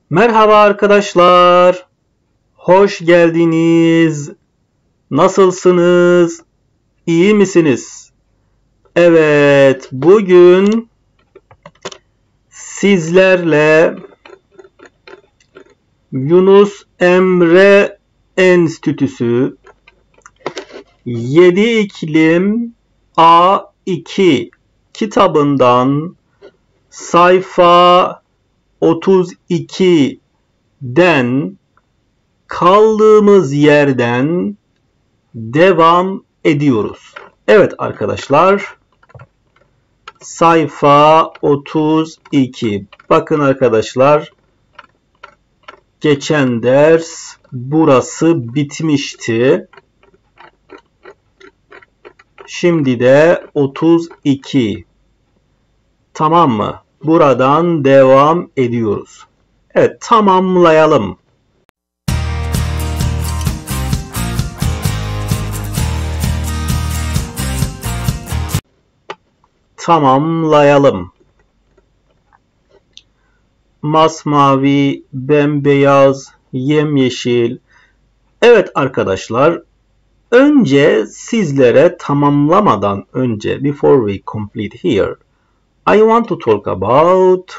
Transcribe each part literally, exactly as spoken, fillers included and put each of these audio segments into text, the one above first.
Merhaba arkadaşlar. Hoş geldiniz. Nasılsınız? İyi misiniz? Evet, bugün sizlerle Yunus Emre Enstitüsü yedi İklim A iki kitabından sayfa otuz iki'den kaldığımız yerden devam ediyoruz. Evet arkadaşlar, sayfa otuz iki. Bakın arkadaşlar, geçen ders burası bitmişti. Şimdi de otuz iki. Tamam mı? Buradan devam ediyoruz. Evet, tamamlayalım. Tamamlayalım. Masmavi, bembeyaz, yemyeşil. Evet arkadaşlar, önce sizlere tamamlamadan önce, before we complete here, I want to talk about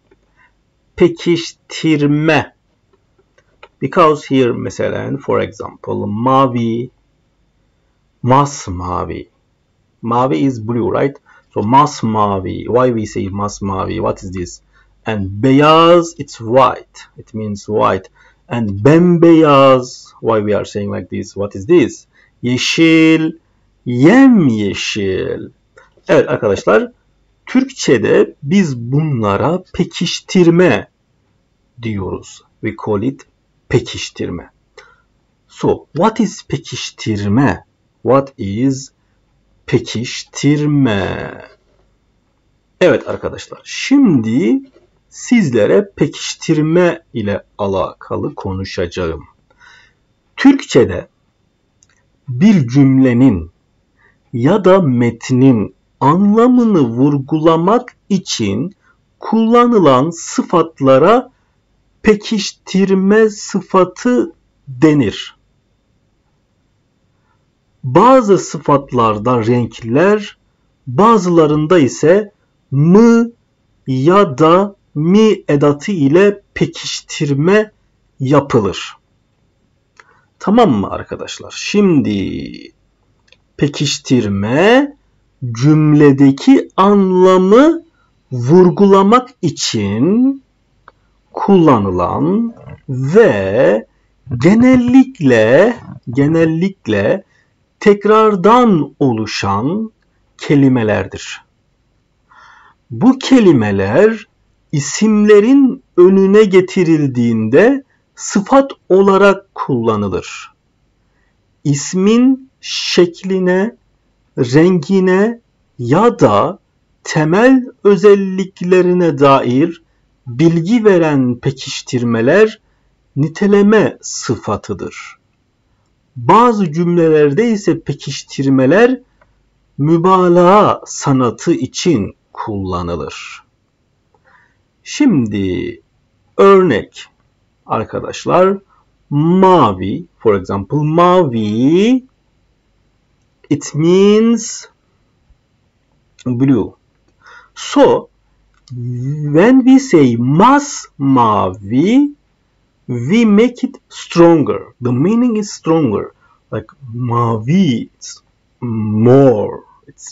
pekiştirme. Because here mesela, for example, mavi, masmavi. Mavi is blue, right? So masmavi. Why we say masmavi? What is this? And beyaz, it's white. It means white. And bembeyaz. Why we are saying like this? What is this? Yeşil, yemyeşil. Evet arkadaşlar, Türkçe'de biz bunlara pekiştirme diyoruz. We call it pekiştirme. So, what is pekiştirme? What is pekiştirme? Evet arkadaşlar, şimdi sizlere pekiştirme ile alakalı konuşacağım. Türkçe'de bir cümlenin ya da metnin anlamını vurgulamak için kullanılan sıfatlara pekiştirme sıfatı denir. Bazı sıfatlarda renkler, bazılarında ise mı ya da mi edatı ile pekiştirme yapılır. Tamam mı arkadaşlar? Şimdi pekiştirme cümledeki anlamı vurgulamak için kullanılan ve genellikle genellikle tekrardan oluşan kelimelerdir. Bu kelimeler isimlerin önüne getirildiğinde sıfat olarak kullanılır. İsmin şekline, rengine ya da temel özelliklerine dair bilgi veren pekiştirmeler niteleme sıfatıdır. Bazı cümlelerde ise pekiştirmeler mübalağa sanatı için kullanılır. Şimdi örnek arkadaşlar, mavi, for example, mavi, it means blue. So, when we say masmavi, we make it stronger. The meaning is stronger. Like mavi, it's more. It's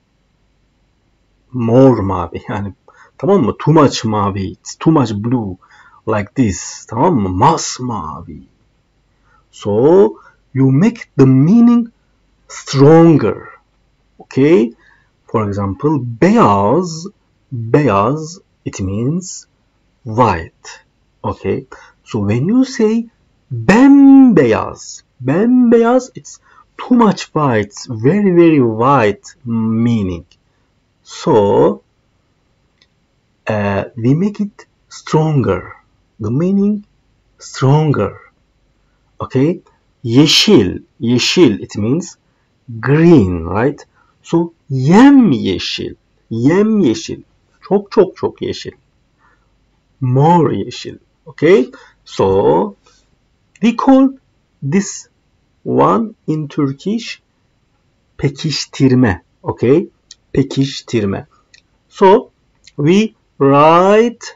more mavi. Yani tamam mı? Too much mavi. It's too much blue. Like this. Tamam mı? Masmavi. So you make the meaning stronger. Okay? For example, beyaz, beyaz, it means white. Okay? So when you say bembeyaz, bembeyaz, it's too much white, it's very very white meaning. So uh, we make it stronger. The meaning stronger. Okay? Yeşil, yeşil, it means green, right? So yemyeşil, yemyeşil, çok çok çok yeşil. More yeşil. Okay, so we call this one in Turkish pekiştirme. Okay, pekiştirme. So we write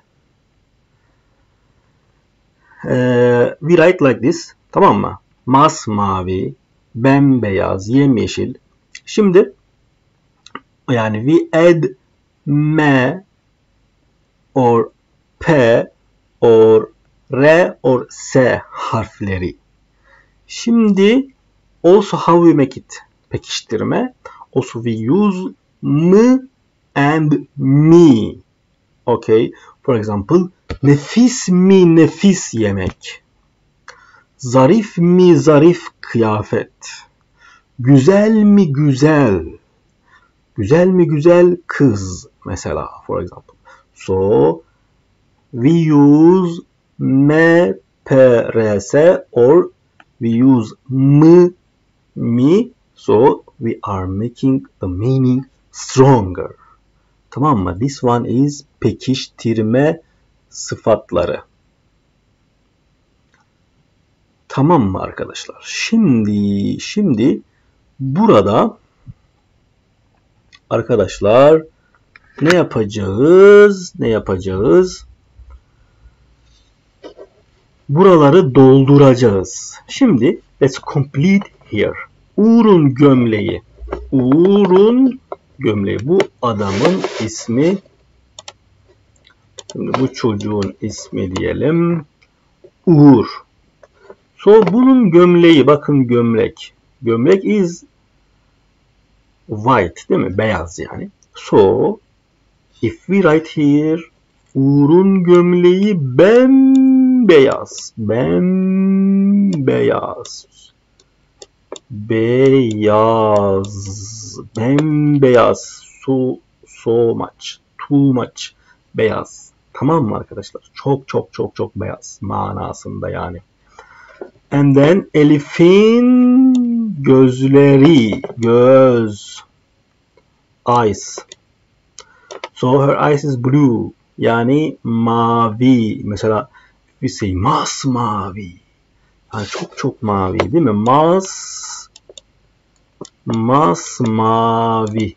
uh, we write like this. Tamam mı? Masmavi, bembeyaz, yemyeşil. Şimdi yani we add m or p or r or s harfleri. Şimdi also how we make it pekiştirme. Also we use m and me. Okay. For example, nefis mi nefis yemek. Zarif mi zarif kıyafet. Güzel mi güzel. Güzel mi güzel kız mesela, for example. So we use m, p, r, s or we use m, mi. So we are making the meaning stronger. Tamam mı? This one is pekiştirme sıfatları. Tamam mı arkadaşlar? Şimdi şimdi burada arkadaşlar ne yapacağız? Ne yapacağız? Buraları dolduracağız. Şimdi let's complete here. Uğur'un gömleği. Uğur'un gömleği. Bu adamın ismi. Şimdi bu çocuğun ismi diyelim. Uğur. So bunun gömleği. Bakın gömlek. Gömlek is white değil mi? Beyaz yani. So if we write here Uğur'un gömleği bembeyaz. Bembeyaz. Beyaz. Bembeyaz. So, so much. Too much. Beyaz. Tamam mı arkadaşlar? Çok çok çok çok beyaz manasında yani. And then Elif'in gözleri. Göz. Eyes. So her eyes is blue. Yani mavi. Mesela we say masmavi. Yani çok çok mavi değil mi? Mas masmavi.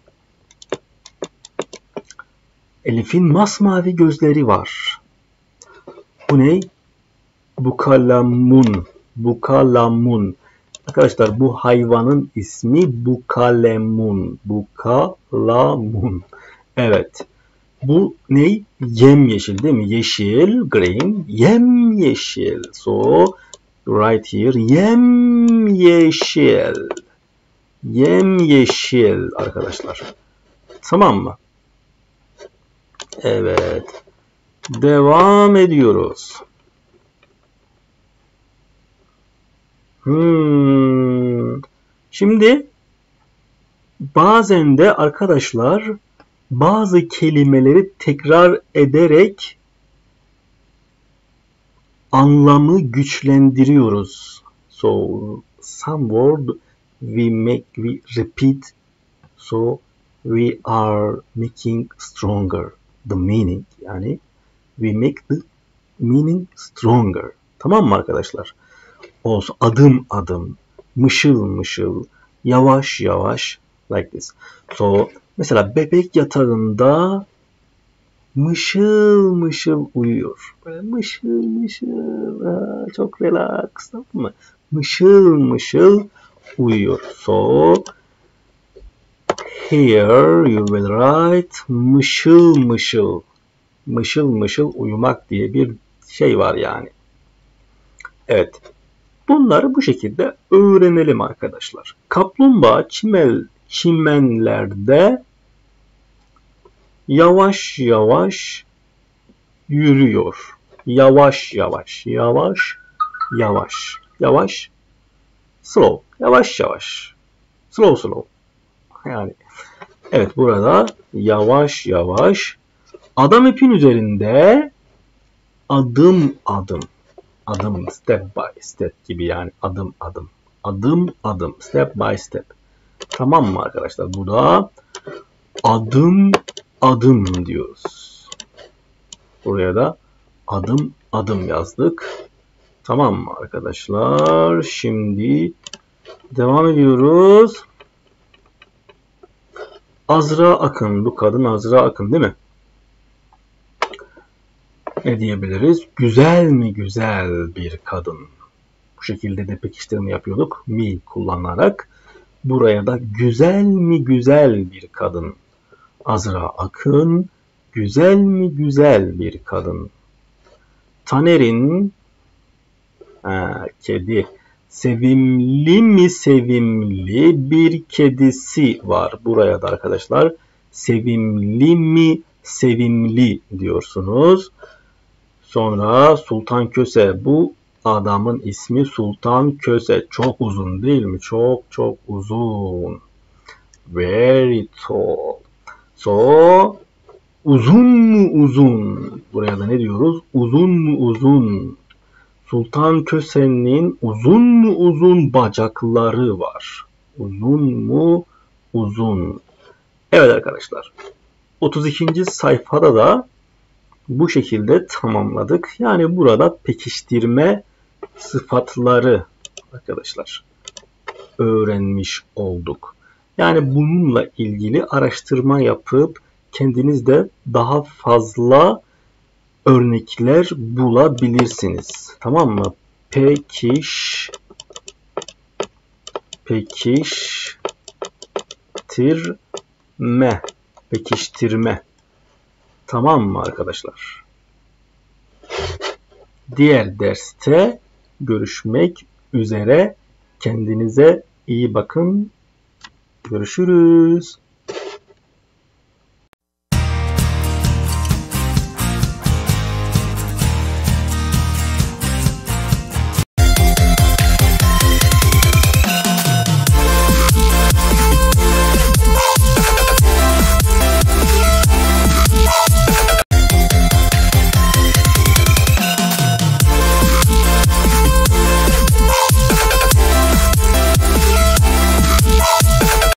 Elif'in masmavi gözleri var. Bu ne? Bukalamun. Bukalamun. Arkadaşlar bu hayvanın ismi bukalemun. Bukalamun. Evet. Bu ne? Yemyeşil değil mi? Yeşil, green, yemyeşil. So right here yemyeşil. Yemyeşil arkadaşlar. Tamam mı? Evet. Devam ediyoruz. Hmm. Şimdi bazen de arkadaşlar bazı kelimeleri tekrar ederek anlamı güçlendiriyoruz. So some word we make we repeat, so we are making stronger the meaning. Yani we make the meaning stronger. Tamam mı arkadaşlar? Also adım adım, mışıl mışıl, yavaş yavaş, like this. So mesela bebek yatağında mışıl mışıl uyuyor. Böyle mışıl mışıl, aa, çok relax, tamam mı? Mışıl mışıl uyuyor. So here you will write mışıl mışıl. Mışıl mışıl uyumak diye bir şey var yani. Evet. Bunları bu şekilde öğrenelim arkadaşlar. Kaplumbağa çimel, çimenlerde yavaş yavaş yürüyor. Yavaş yavaş, yavaş, yavaş, yavaş, slow, yavaş yavaş, slow slow. Yani evet burada yavaş yavaş adam ipin üzerinde adım adım. Adım, step by step gibi yani adım adım. Adım adım, step by step. Tamam mı arkadaşlar? Burada adım adım diyoruz. Buraya da adım adım yazdık. Tamam mı arkadaşlar? Şimdi devam ediyoruz. Azra Akın. Bu kadın Azra Akın değil mi? Ne diyebiliriz? Güzel mi güzel bir kadın. Bu şekilde de pekiştirme yapıyorduk. Mi kullanarak. Buraya da güzel mi güzel bir kadın. Azra Akın. Güzel mi güzel bir kadın. Taner'in ha, kedi. Sevimli mi sevimli bir kedisi var. Buraya da arkadaşlar sevimli mi sevimli diyorsunuz. Sonra Sultan Köse. Bu adamın ismi Sultan Köse. Çok uzun değil mi? Çok çok uzun. Very tall. So uzun mu uzun? Buraya da ne diyoruz? Uzun mu uzun? Sultan Köse'nin uzun mu uzun bacakları var. Uzun mu uzun? Evet arkadaşlar. otuz ikinci sayfada da bu şekilde tamamladık. Yani burada pekiştirme sıfatları arkadaşlar öğrenmiş olduk. Yani bununla ilgili araştırma yapıp kendiniz de daha fazla örnekler bulabilirsiniz. Tamam mı? Pekiş pekiştirme pekiştirme. Tamam mı arkadaşlar? Diğer derste görüşmek üzere. Kendinize iyi bakın. Görüşürüz.